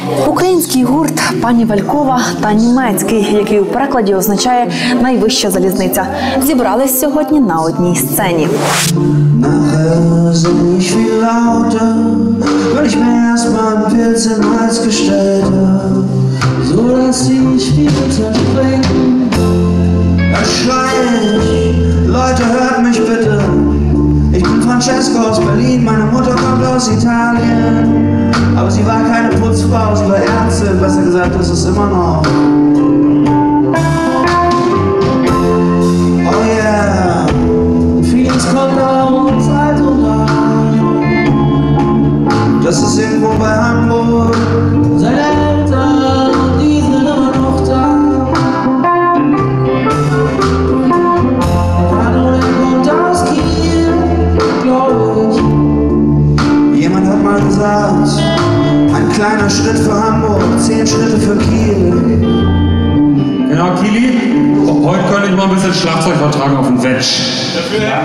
Український гурт «Пані Валькова» та німецький, який у перекладі означає «найвища залізниця», зібрались сьогодні на одній сцені. Ich bin Francesco aus Berlin, meine Mutter kommt aus Italien. Aber sie war keine Putzfrau, sie war Ärztin, besser gesagt, das ist immer noch. Oh yeah, vieles kommt auch Zeit runter. Das ist irgendwo bei Hamburg. Seine Eltern, die sind immer noch da. Jemand hat mal gesagt, ein kleiner Schritt für Hamburg, 10 Schritte für Kiel. Genau, Kili, heute könnte ich mal ein bisschen Schlagzeug vertragen auf den Wetsch. Dafür, ja?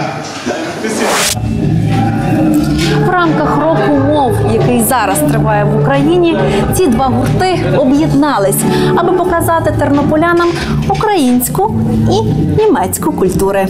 В рамках року мов, який зараз триває в Україні, ці два гурти об'єднались, аби показати тернополянам українську і німецьку культури.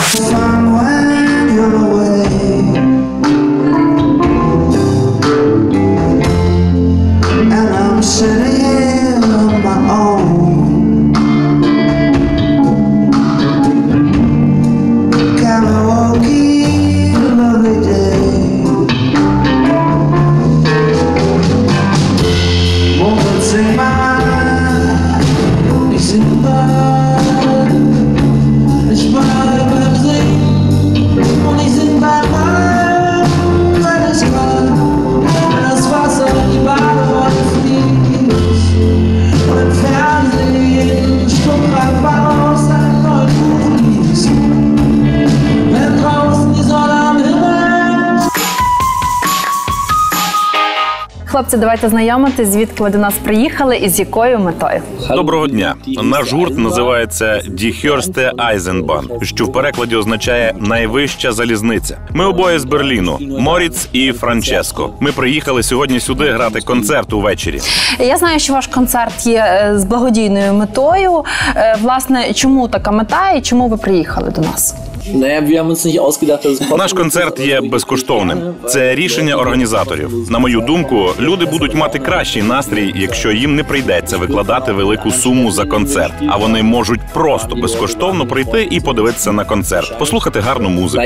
Хлопці, давайте знайомитись, звідки ви до нас приїхали і з якою метою. Доброго дня. Наш гурт називається Die Höchste Eisenbahn, що в перекладі означає «найвища залізниця». Ми обоє з Берліну – Моріц і Франческо. Ми приїхали сьогодні сюди грати концерт увечері. Я знаю, що ваш концерт є з благодійною метою. Власне, чому така мета і чому ви приїхали до нас? Наш концерт є безкоштовним. Це рішення організаторів. На мою думку, люди будуть мати кращий настрій, якщо їм не прийдеться викладати велику суму за концерт. А вони можуть просто безкоштовно прийти і подивитися на концерт, послухати гарну музику.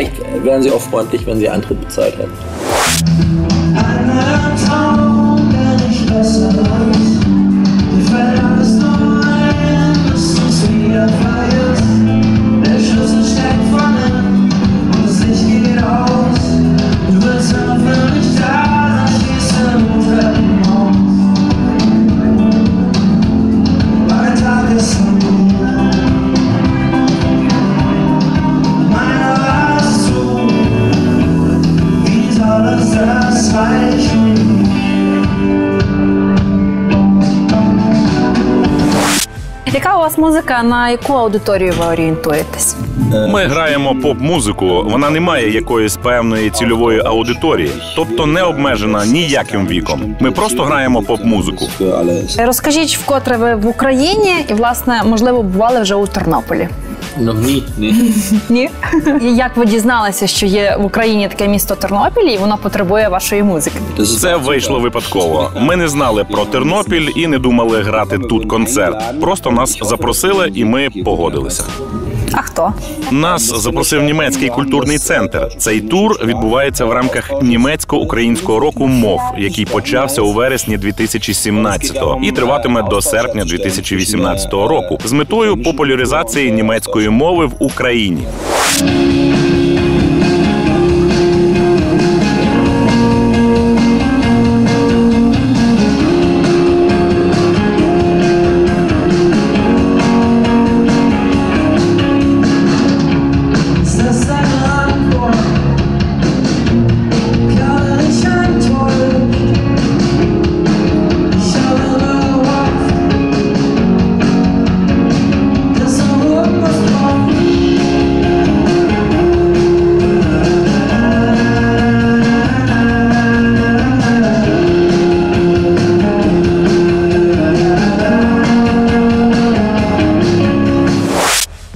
Яка у вас музика, на яку аудиторію ви орієнтуєтесь? Ми граємо поп-музику, вона не має якоїсь певної цільової аудиторії, тобто не обмежена ніяким віком. Ми просто граємо поп-музику. Розкажіть, вкотре ви в Україні і, власне, можливо, бували вже у Тернополі? Ні. Ні? І як ви дізналися, що є в Україні таке місто Тернопіль і воно потребує вашої музики? Це вийшло випадково. Ми не знали про Тернопіль і не думали грати тут концерт. Просто нас запросили і ми погодилися. А хто? Нас запросив німецький культурний центр. Цей тур відбувається в рамках німецько-українського року мов, який почався у вересні 2017-го і триватиме до серпня 2018 року з метою популяризації німецької мови в Україні.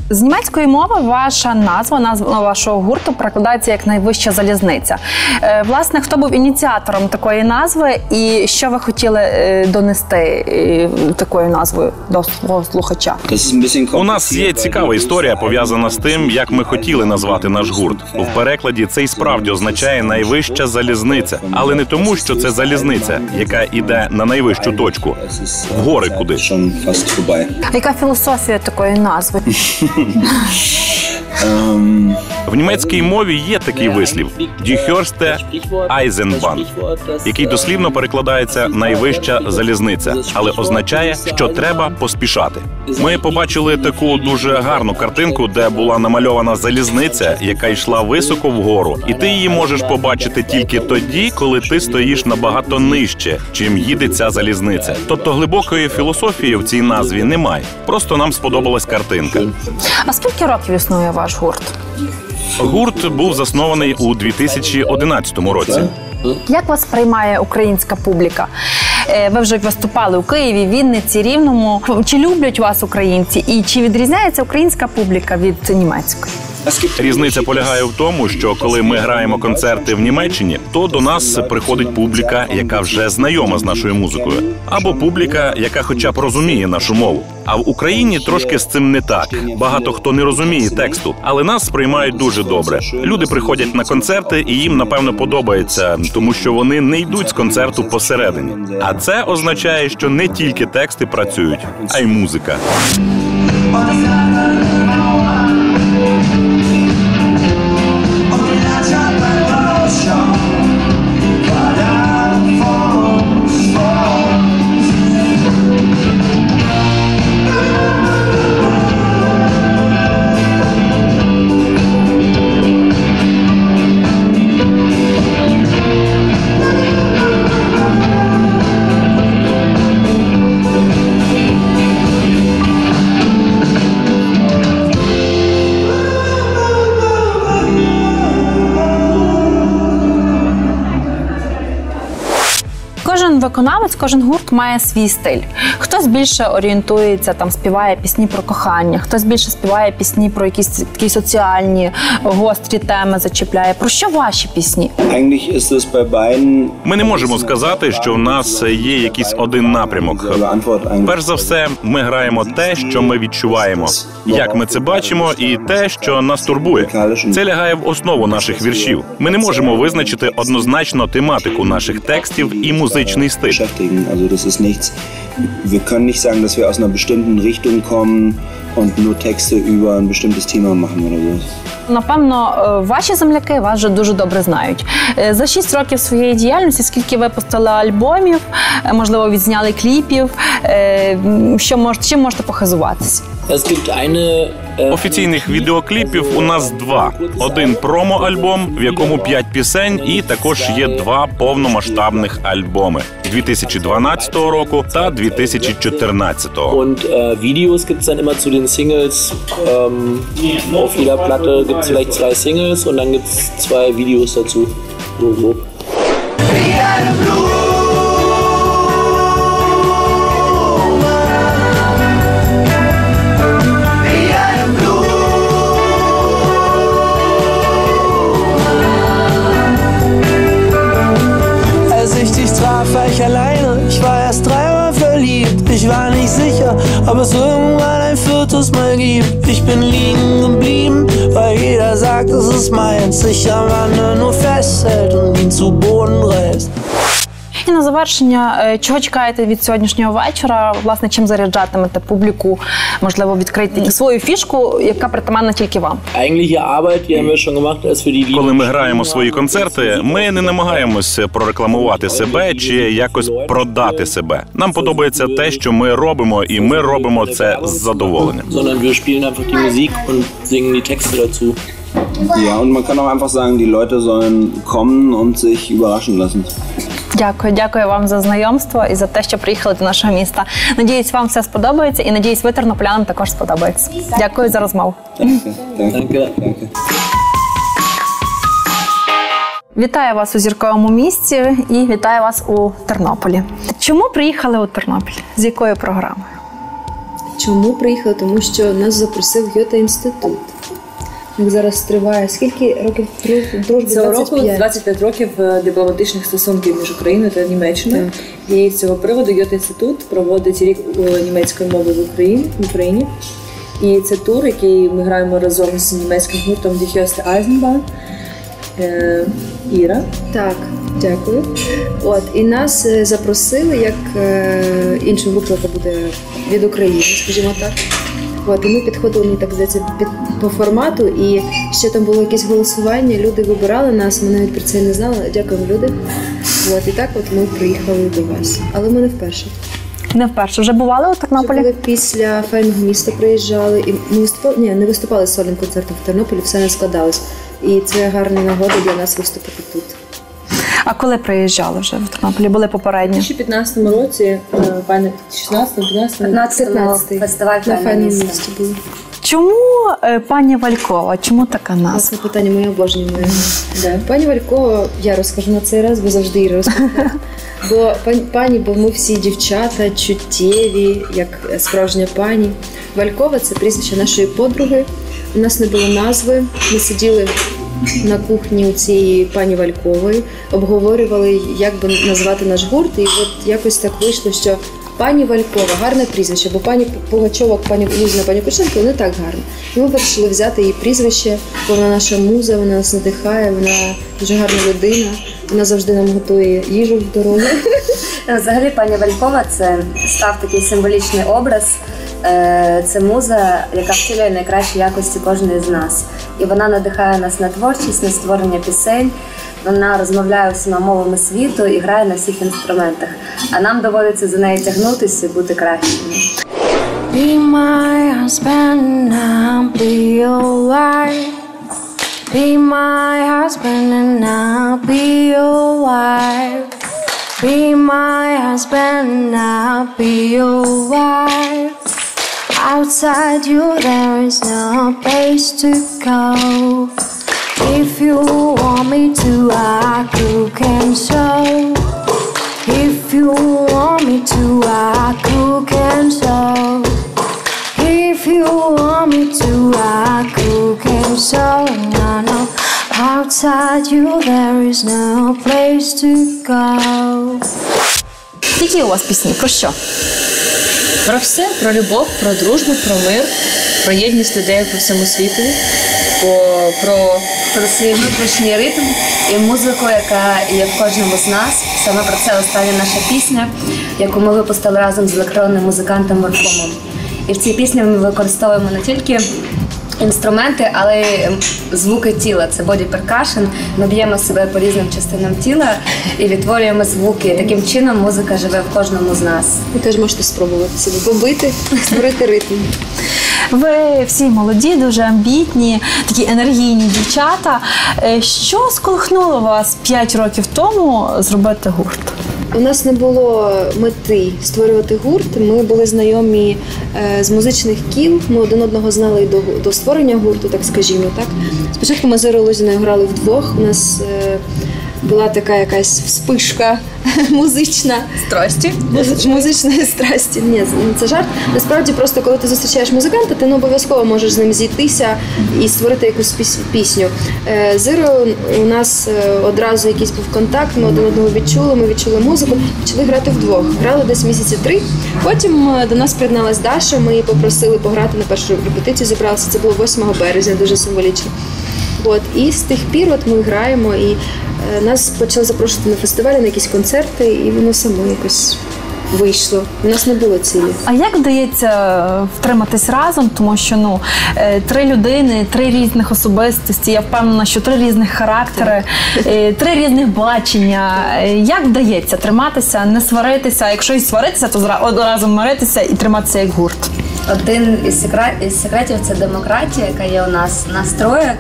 З німецької мови ваша назва вашого гурту перекладається як «Найвища залізниця». Власне, хто був ініціатором такої назви і що ви хотіли донести такою назвою до свого слухача? У нас є цікава історія, пов'язана з тим, як ми хотіли назвати наш гурт. В перекладі це і справді означає «найвища залізниця». Але не тому, що це залізниця, яка йде на найвищу точку, в гори кудись. Яка філософія такої назви? В німецькій мові є такий вислів «Die höchste Eisenbahn», який дослівно перекладається «найвища залізниця», але означає, що треба поспішати. Ми побачили таку дуже гарну картинку, де була намальована залізниця, яка йшла високо вгору, і ти її можеш побачити тільки тоді, коли ти стоїш набагато нижче, чим їде ця залізниця. Тобто глибокої філософії в цій назві немає. Просто нам сподобалась картинка. А скільки років існує ваш гурт? Гурт був заснований у 2011 році. Як вас приймає українська публіка? Ви вже виступали у Києві, Вінниці, Рівному. Чи люблять вас українці? І чи відрізняється українська публіка від німецької? Різниця полягає в тому, що коли ми граємо концерти в Німеччині, то до нас приходить публіка, яка вже знайома з нашою музикою, або публіка, яка хоча б розуміє нашу мову. А в Україні трошки з цим не так. Багато хто не розуміє тексту, але нас сприймають дуже добре. Люди приходять на концерти, і їм, напевно, подобається, тому що вони не йдуть з концерту посередині. А це означає, що не тільки тексти працюють, а й музика. Кожен виконавець, кожен гурт має свій стиль. Хтось більше орієнтується, співає пісні про кохання, хтось більше співає пісні про якісь такі соціальні, гострі теми зачіпляє. Про що ваші пісні? Ми не можемо сказати, що в нас є якийсь один напрямок. Перш за все, ми граємо те, що ми відчуваємо, як ми це бачимо, і те, що нас турбує. Це лягає в основу наших віршів. Ми не можемо визначити однозначно тематику наших текстів і музичний стиль. Wir können nicht sagen, dass wir aus einer bestimmten Richtung kommen und nur Texte über ein bestimmtes Thema machen oder so. Напевно, ваші земляки вас вже дуже добре знають. За 6 років своєї діяльності, скільки випустили альбомів, можливо, відзняли кліпів, чим можете похизуватися? Офіційних відеокліпів у нас 2. Один промо-альбом, в якому 5 пісень, і також є 2 повномасштабних альбоми 2012 року та 2014. Und Videos gibt's dann immer zu den Singles. Auf jeder Platte gibt's vielleicht 2 Singles und dann gibt's 2 Videos dazu. So. War ich alleine, ich war erst 3-mal verliebt. Ich war nicht sicher, ob es irgendwann ein 4. Mal gibt. Ich bin liegen geblieben, weil jeder sagt, es ist meins. Ich am Rande nur festhält und ihn zu Boden reißt. І на завершення, чого чекаєте від сьогоднішнього вечора? Власне, чим заряджатимете публіку? Можливо, відкрити свою фішку, яка притаманна тільки вам? Коли ми граємо свої концерти, ми не намагаємося прорекламувати себе чи якось продати себе. Нам подобається те, що ми робимо, і ми робимо це з задоволенням. Ja, und man kann auch einfach sagen, die Leute sollen kommen und sich überraschen lassen. Дякую вам за знайомство і за те, що приїхали до нашого міста. Надіюсь, вам все сподобається і надіюсь, ви тернополянам також сподобається. Дякую за розмову. Danke. Вітаю вас у зірковому місці і вітаю вас у Тернополі. Чому приїхали у Тернопіль? З якою програмою? Чому приїхали? Тому що нас запросив Гьоте-інститут. Як зараз триває, скільки років дружби? Цього року 25 років дипломатичних стосунків між Україною та Німеччиною. І з цього приводу Гьоте-інститут проводить рік німецької мови в Україні. І це тур, який ми граємо разом з німецьким гуртом Die Höchste Eisenbahn. Іра. Так, дякую. От, і нас запросили як іншу групу, яка буде від України, скажімо так. От, і ми підходили, мені так здається, по формату, і ще там було якесь голосування, люди вибирали нас, ми навіть про це не знали, дякуємо, люди. От, і так от ми приїхали до вас. Але ми не вперше. Не вперше. Вже бували у Тернополі? Вже після «Файного міста» приїжджали, і ми виступали, не виступали з сольним концертом в Тернополі, все не складалось. І це гарна нагода для нас виступити тут. А коли приїжджали вже в Тернополі? Були попередні? У 2015 році, 16-15 фестиваль на «Файному місті» були. Чому пані Валькова? Чому така назва? Це питання моє обожнює. Пані Валькова, я розкажу на цей раз, бо завжди Іра розповідає. Бо ми всі дівчата, чуттєві, як справжня пані. Валькова – це прізвище нашої подруги. У нас не було назви. Ми сиділи на кухні у цієї пані Валькової, обговорювали, як би назвати наш гурт. І от якось так вийшло, що пані Валькова – гарне прізвище, бо пані Пугачова, пані Лузина, пані Кученко – вони так гарні. І ми вирішили взяти її прізвище, бо вона наша муза, вона нас надихає, вона дуже гарна людина, вона завжди нам готує їжу в дорогу. Взагалі, пані Валькова – це став такий символічний образ. Це муза, яка втілює найкращі якості кожної з нас. І вона надихає нас на творчість, на створення пісень. Вона розмовляє усіма мовами світу і грає на всіх інструментах. А нам доводиться за нею тягнутися і бути кращими. Be my husband and I'll be your wife. Be my husband and I'll be your wife. Be my husband and I'll be your wife. Outside you there is no place to go. If you want me to, I cook and sew. If you want me to, I cook and sew. If you want me to, I cook and sew. No, no. Outside you there is no place to go. Які у вас пісні? Про що? Про все, про любов, про дружбу, про мир, про єдність людей по всьому світу, про свій внутрішній ритм і музику, яка є в кожному з нас. Саме про це остання наша пісня, яку ми випустили разом з електронним музикантом Варфомом. І в цій пісні ми використовуємо не тільки інструменти, але й звуки тіла. Це body percussion. Ми б'ємо себе по різним частинам тіла і відтворюємо звуки. Таким чином музика живе в кожному з нас. Ви теж можете спробувати себе побити, створити ритм. Ви всі молоді, дуже амбітні, такі енергійні дівчата. Що сколихнуло вас 5 років тому зробити гурт? У нас не було мети створювати гурт. Ми були знайомі з музичних кіл. Ми один одного знали і до створення гурту, так скажімо. Так. Спочатку ми з Ірою Лузіною грали вдвох. У нас була така якась вспишка музична. Страсті? Музичної страсті. Ні, це жарт. Насправді, просто коли ти зустрічаєш музиканта, ти не обов'язково можеш з ним зійтися і створити якусь пісню. З Ірою у нас одразу якийсь був контакт, ми один одного відчули, ми відчули музику, почали грати вдвох. Грали десь місяці 3. Потім до нас приєдналась Даша, ми її попросили пограти на першу репетицію, зібралися. Це було 8 березня, дуже символічно. От, і з тих пір от ми граємо, і нас почали запрошувати на фестивалі, на якісь концерти, і воно само якось вийшло. У нас не було цілі. А як вдається втриматись разом? Тому що 3 людини, 3 різних особистості, я впевнена, що 3 різних характери, 3 різних бачення. Як вдається триматися, не сваритися? Якщо і сваритися, то одразу миритися і триматися як гурт. Один із секретів – це демократія, яка є у нас троє.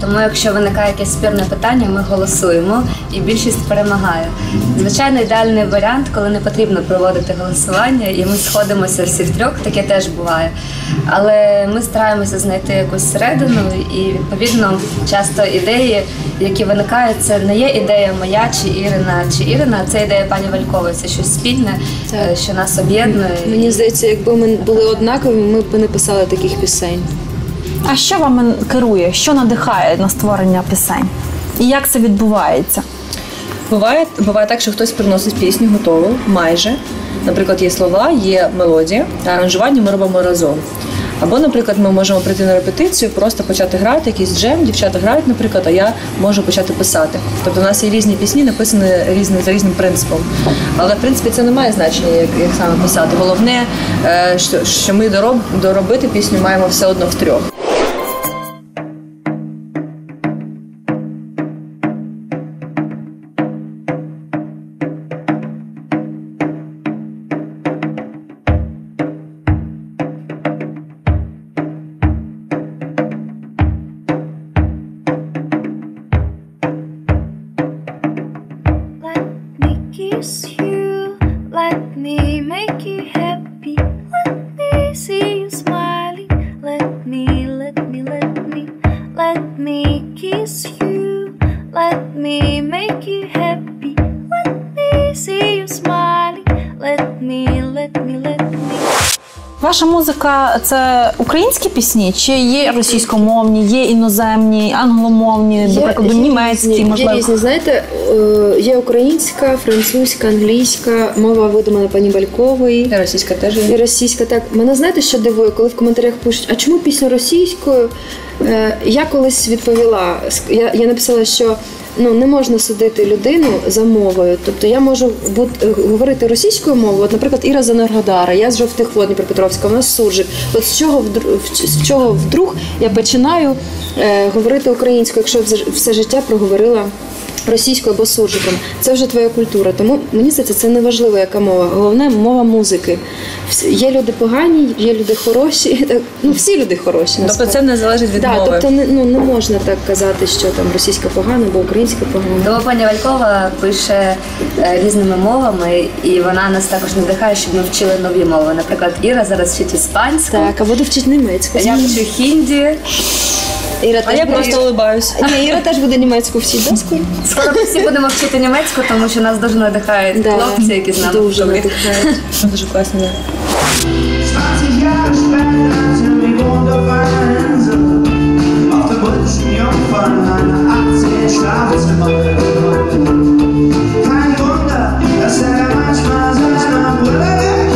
Тому якщо виникає якесь спірне питання, ми голосуємо і більшість перемагає. Звичайно, ідеальний варіант, коли не потрібно проводити голосування і ми сходимося всі втрьох, таке теж буває. Але ми стараємося знайти якусь середину і, відповідно, часто ідеї, які виникають, це не є ідея моя чи Ірина, а це ідея пані Валькової, це щось спільне, що нас об'єднує. Мені здається, якби ми були однакові, ми б не писали таких пісень. А що вами керує? Що надихає на створення пісень? І як це відбувається? Буває так, що хтось приносить пісню готову, майже. Наприклад, є слова, є мелодія, а аранжування ми робимо разом. Або, наприклад, ми можемо прийти на репетицію, просто почати грати, якийсь джем, дівчата грають, наприклад, а я можу почати писати. Тобто у нас є різні пісні, написані за різним принципом. Але, в принципі, це не має значення, як саме писати. Головне, що ми доробити пісню маємо все одно втрьох. Ваша музика – це українські пісні? Чи є російськомовні, є іноземні, англомовні, наприклад, німецькі, можливо? Є різні, знаєте, є українська, французька, англійська, мова видумана пані Валькової. І російська теж є. І російська, так. Мене знаєте, що дивує, коли в коментарях пишуть, а чому пісню російською? Я колись відповіла, я написала, що не можна судити людину за мовою. Тобто я можу говорити російською мовою, от, наприклад, Іра з Енергодара, я з Жовтих Вод Дніпропетровська, вона з Суржик. От з чого вдруг я починаю говорити українською, якщо все життя проговорила російською або суржиком. Це вже твоя культура. Тому, мені здається, це не важливо, яка мова. Головне – мова музики. Є люди погані, є люди хороші. Всі люди хороші. Тобто це не залежить від мови? Тобто не можна так казати, що там російська погана або українська погана. Тому пані Валькова пише різними мовами, і вона нас також надихає, щоб ми вчили нові мови. Наприклад, Іра зараз вчить іспанську. Так, а буду вчити німецьку. Я вчу хінді. А я просто улибаюсь. Іра теж буде німецьку вчити, да, скоро? Скоро всі будемо вчити німецьку, тому що нас дуже надихають хлопці, які з нами дуже надихають. Дуже класно. 20 Jahre später sind wir Wunderwahnsinn auf der Brüchen Jungfern an 18 Schlafzimmer. Kein Wunder, dass er manchmal seiner Brille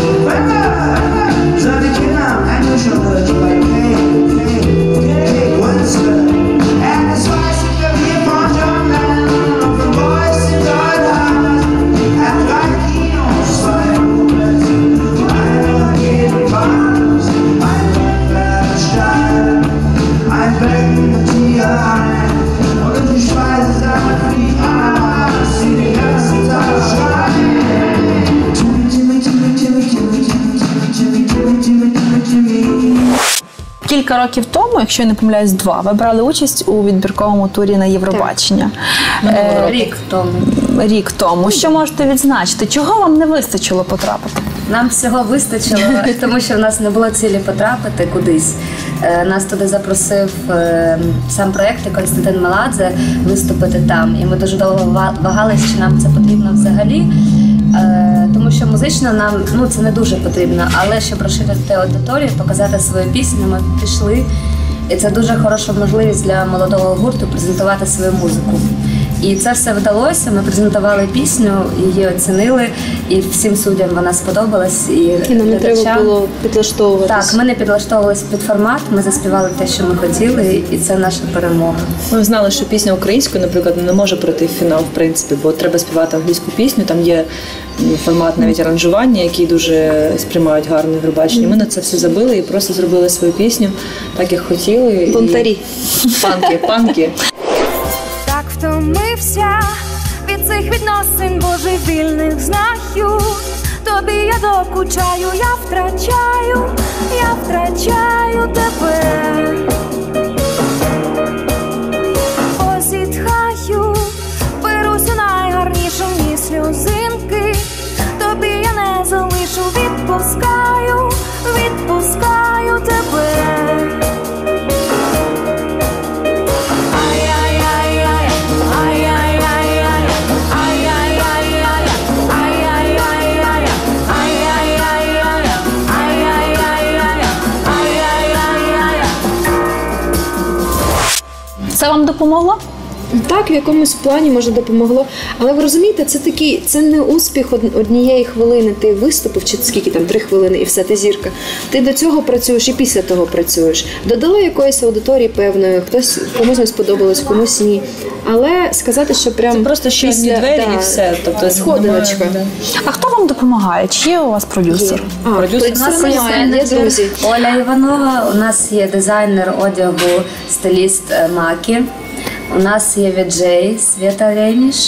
seine Kinder am Ende schon durch bei Kate Winslet. Das weiße Klavier von John Lennon und von Boys in Deutschland. Er hat 3 Kinos, 2 Momente, einer jeden Bahnhof, ein Stein, ein Becken mit Tier ein und die Speise sagt wie Ananas, die den ganzen Tag schreien. Timmy, Timmy, Timmy, Timmy, Timmy, Timmy, Timmy, Timmy, Timmy, Timmy, Timmy. Кілька років тому, якщо я не помиляюсь, 2, ви брали участь у відбірковому турі на Євробачення. Рік тому. Що можете відзначити? Чого вам не вистачило потрапити? Нам всього вистачило, тому що в нас не було цілі потрапити кудись. Нас туди запросив сам проєкт Константин Меладзе виступити там. І ми дуже довго вагалися, чи нам це потрібно взагалі. Тому що музично нам це не дуже потрібно, але щоб розширити аудиторію, показати свою пісню, ми пішли. І це дуже хороша можливість для молодого гурту презентувати свою музику. І це все вдалося, ми презентували пісню, її оцінили, і всім суддям вона сподобалась. І нам не треба було підлаштовуватися. Так, ми не підлаштовувалися під формат, ми заспівали те, що ми хотіли, і це наша перемога. Ми знали, що пісня українською, наприклад, не може пройти в фінал, в принципі, бо треба співати англійську пісню, там є формат навіть аранжування, який дуже сприймають гарно в Євробаченні. Ми на це все забили і просто зробили свою пісню так, як хотіли. Бунтарі. Панки. Так втомився від цих відносин божевільних, знаю. Тобі я докучаю, я втрачаю тебе. відпускаю, відпускаю тебе. Це вам допомогло? Так, в якомусь плані може допомогло. Але ви розумієте, це не успіх однієї хвилини. Ти виступив, чи скільки там, 3 хвилини і все, ти зірка. Ти до цього працюєш і після того працюєш. Додали якоїсь аудиторії певної, комусь не сподобалось, комусь ні. Але сказати, що прям це просто ще одні двері і все. Тобто сходиночка. Немає, А хто вам допомагає? Чи є у вас продюсер? Продюсер У нас немає, є друзі. Оля Іванова, у нас є дизайнер одягу, стиліст Макі. У нас є віджей Свята Леніш,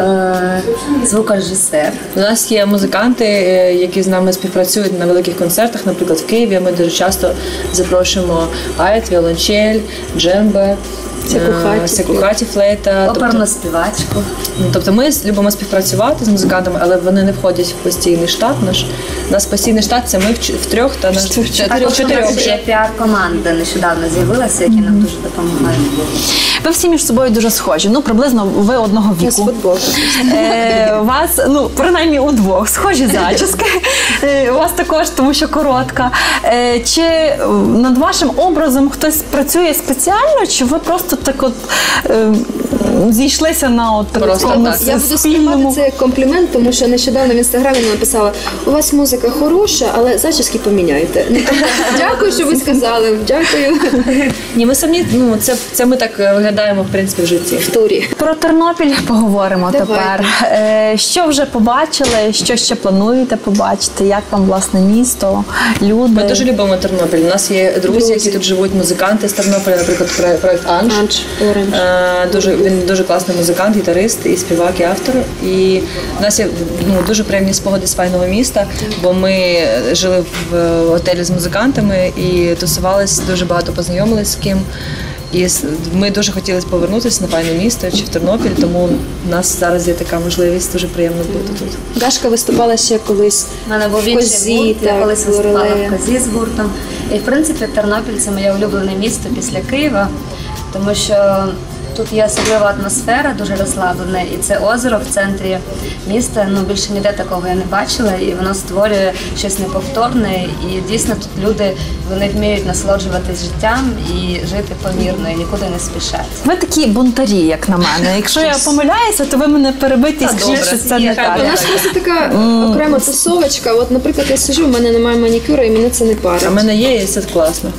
звукорежисер. У нас є музиканти, які з нами співпрацюють на великих концертах, наприклад, в Києві. Ми дуже часто запрошуємо айт, віолончель, джембе, сякухаті, флейта. Оперну співачку. Тобто ми любимо співпрацювати з музикантами, але вони не входять в постійний штат наш. У нас постійний штат – це ми втрьох та наш чотирьох. У нас є піар-команда нещодавно з'явилася, які нам дуже допомагають. Ви всі між собою дуже схожі. Ну, приблизно ви одного віку. У вас, ну, принаймні удвох, схожі зачіски. У вас також, тому що коротка. Чи над вашим образом хтось працює спеціально, чи ви просто так от зійшлися на от такому Я буду сприймати це як комплімент, тому що нещодавно в Інстаграмі написала: у вас музика хороша, але зачіски поміняйте. Дякую, що ви сказали. Дякую. Ні, ми самі, ну, це ми так виглядаємо, в принципі, в житті. В турі. Про Тернопіль поговоримо тепер. Що вже побачили, що ще плануєте побачити, як вам, власне, місто, люди? Ми дуже любимо Тернопіль. У нас є друзі, які тут живуть, музиканти з Тернополя, наприклад, проект Анж. Він дуже класний музикант, гітарист, і співак, і автор. І в нас є дуже приємні спогади з файного міста, бо ми жили в готелі з музикантами і тусувалися, дуже багато познайомилися з ким. І ми дуже хотіли повернутися на файне місто чи в Тернопіль, тому в нас зараз є така можливість, дуже приємно бути тут. Дашка виступала ще колись. У мене був інший гурт, я колись виступала в Козі з гуртом. І, в принципі, Тернопіль – це моє улюблене місто після Києва, тому що тут є особлива атмосфера, дуже розслаблена, і це озеро в центрі міста, ну, більше ніде такого я не бачила, і воно створює щось неповторне, і дійсно тут люди, вони вміють насолоджуватись життям і жити помірно, і нікуди не спішать. Ви такі бунтарі, як на мене. Якщо я помиляюся, то ви мене перебийте і скажіть, що це не так. У нас просто така окрема тусовочка. От, наприклад, я сиджу, в мене немає манікюра, і мене це не парить. А в мене є, і це класно.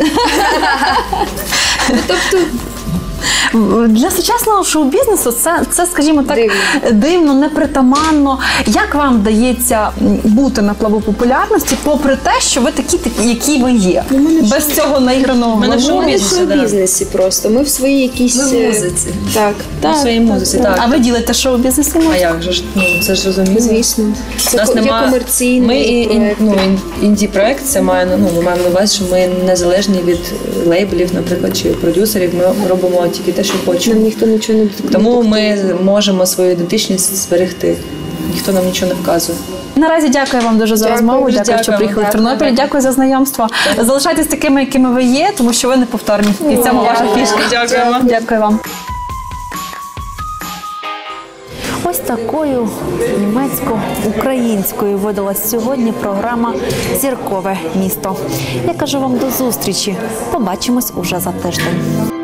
Тобто для сучасного шоу-бізнесу це, скажімо так, дивно, непритаманно. Як вам вдається бути на плаву популярності, попри те, що ви такі, які ви є? Без цього наіграного Ми в шоу-бізнесі просто. Ми в своїй якійсь... Ми в музиці. Так. В своїй музиці, так. А ви ділите шоу-бізнес і музику? А як же ж? Ну, це ж розуміло. Звісно. Це є комерційний проєкт. Інді-проєкт, це ми маємо на увазі, що ми незалежні від лейблів, наприклад, чи продюсерів. Ми робимо тільки те, що хочемо. Нам ніхто нічого не доткнув. Тому ми можемо свою ідентичність зберегти. Ніхто нам нічого не вказує. Наразі дякую вам дуже за розмову. Дякую, що приїхали в Тернопіль. Дякую за знайомство. Залишайтесь такими, якими ви є, тому що ви неповторні. І в цьому ваша фішка. Дякуємо. Дякую вам. Ось такою німецько-українською видалась сьогодні програма «Зіркове місто». Я кажу вам до зустрічі. Побачимось уже за тиждень.